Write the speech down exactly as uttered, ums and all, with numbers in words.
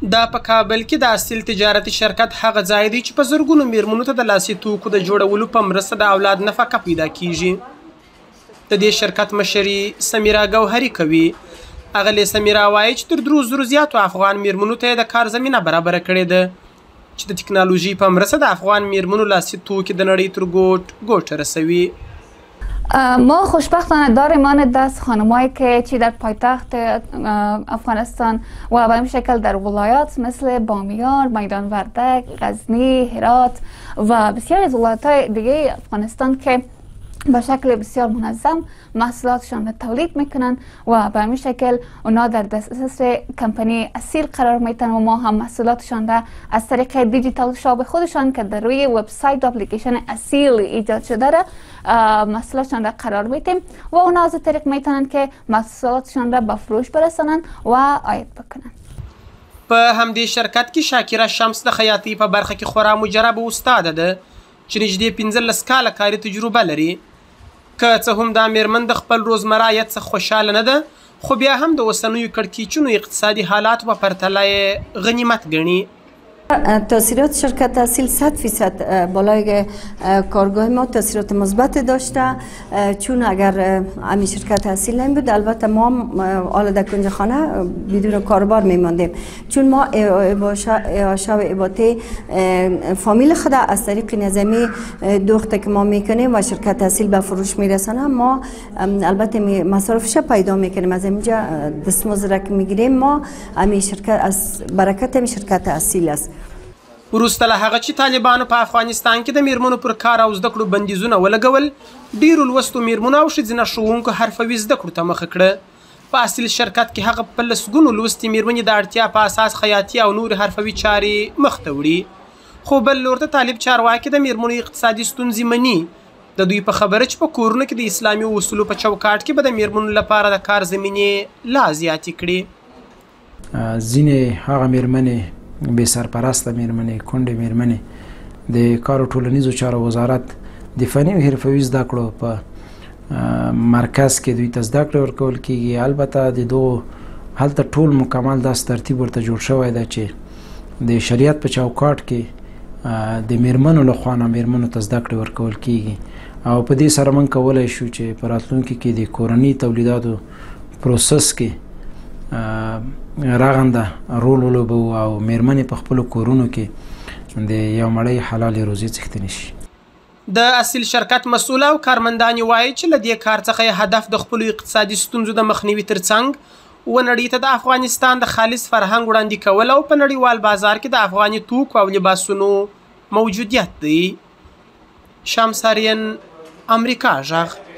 دا په کابل کې د اصیل تجارتي شرکت هغه ځای دی چې په زرګونو میرمنو ته د لاسي توکو د جوړولو په مرسته د اولاد نفقه پیدا کیږي. د دې شرکت مشري سمیرا ګوهري کوي. اغلې سمیرا وایي چې تر درو زرو زیاتو افغان میرمنو ته د کار زمینه برابره کړې ده چې د ټکنالوژي په مرسته د افغان میرمنو لاسي توکي د نړۍ تر ګوټ ګوټه رسوي. ما خوشبختانه داریم آن دست خانمایی که چی در پایتخت افغانستان و به این شکل در ولایات مثل بامیان، میدان وردک، غزنی، هرات و بسیاری از ولایات دیگه افغانستان که به شکل بسیار منظم محصولاتشان را تولید میکنن و به همین شکل اونا در دسترس کمپانی اصیل قرار میتن و ما هم محصولاتشان را از طریق دیجیتال شاپ خودشان که در روی وبسایت و اپلیکیشن اصیل ایجاد شده را محصولاتشان را قرار میتیم و اونا از طریق میتونن که محصولاتشان را به فروش برسانن و عاید بکنن. په همدې شرکت کې شاکره شمس د خیاطۍ په برخه کې خورا مجرب استاد ده چې نږدې پنځلس کاله کاري تجربه لري. که څه هم دا میرمن د خپل روزمره عاید څخه خوشحاله نه ده خو بیا هم د اوسنیو کړکېچونو اقتصادي حالات په پرتله یې غنیمت ګڼي. تاثیرات شرکت اصیل صد فیصد بالای کارگاه ما تاثیرات مثبت داشته، چون اگر همین شرکت اصیل نمی بود البته ما حالا در کنج خانه بدون کاربار میماندیم، چون ما اعاشه و اباطه فامیل خود از طریق نظامی دوخته که ما میکنیم و شرکت اصیل به فروش میرسانه ما البته مصارفش پیدا میکنیم. از اینجا دستمزد را که میگیریم ما همین شرکت از برکت همین شرکت اصیل است. وروسته له هغه چې طالبانو په افغانستان کې د میرمنو پر کار او زده کړو بندیزونه ولګول، ډیرو لوستو میرمنو او ښځینه ښوونکو حرفوي زده کړو ته مخه کړه. په اصیل شرکت کې هغه په لسګونو لوستې میرمنې د اړتیا په اساس خیاطي او نورې حرفوي چارې مخ ته وړي. خو بل لور ته طالب چارواکي د میرمنو اقتصادي ستونزې مني. د دوی په خبره چې په کورونو کې د اسلامي اصولو په چوکاټ کې به د میرمنو لپاره د کار زمینې لا زیاتې کړي. ځینې هغه میرمنې بې سرپرسته میرمنې، کونډې میرمنې د کار او ټولنیزو چارو وزارت د فني او حرفوي زده کړو په مرکز کې دوی ته زده کړې ورکول کېږي. البته د دغو هلته ټول مکمل داسې ترتیب ورته جوړ شوی ده چې د شریعت په چوکاټ کې د میرمنو لخوا نه میرمنو ته زده کړې ورکول کېږي او په دې سره موږ کولی شو چې په راتلونکي کې د کورني تولیداتو پروسس کې رغنده رول ولوبو او میرمنې په خپلو کورونو کې د یو مړۍ حلالې روزي څښتنې شي. د اصیل شرکت مسؤله او کارمندانې وایي چې له دې کار څخه یې هدف د خپلو اقتصادي ستونزو د مخنیوي ترڅنګ و نړۍ ته د افغانستان د خالص فرهنګ وړاندې کول او په نړیوال بازار کې د افغاني توکو او لباسونو موجودیت دی. شمس هرین، امریکا غږ.